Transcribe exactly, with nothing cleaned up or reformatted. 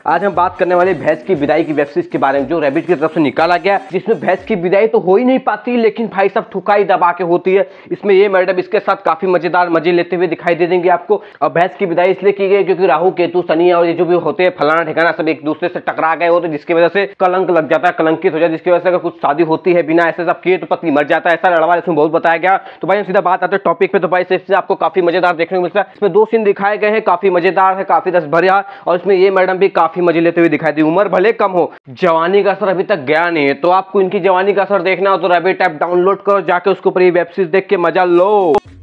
आज हम बात करने वाले भैंस की विदाई की वेब सीरीज के बारे में जो रैबिट की तरफ से निकाला गया, जिसमें भैंस की विदाई तो हो ही नहीं पाती, लेकिन भाई साहब ठुकाई दबा के होती है। इसमें ये मैडम इसके साथ काफी मजेदार मजे लेते हुए दिखाई दे देंगे आपको। और भैंस की विदाई इसलिए की गई क्योंकि राहु केतु शनि और ये जो भी होते हैं फलाना ठिकाना सब एक दूसरे से टकरा गए होते, जिसकी वजह से कलंक लग जाता है, कलंकित हो जाता है, जिसकी वजह से अगर कुछ शादी होती है बिना ऐसे सब किए तो पत्नी मर जाता है। ऐसा लड़वा इसमें बहुत बताया गया। तो भाई हम सीधा बात आते हैं टॉपिक पे। तो भाई इससे आपको काफी मजेदार देखने को मिलता है। इसमें दो सीन दिखाए गए हैं, काफी मजेदार है, काफी रस भरा, और इसमें ये मैडम भी काफी मजे लेते हुए दिखाई दी। उम्र भले कम हो, जवानी का असर अभी तक गया नहीं है। तो आपको इनकी जवानी का असर देखना हो तो रैबिट ऐप डाउनलोड करो, जाके उसके ऊपर ये वेब सीरीज देख के मजा लो।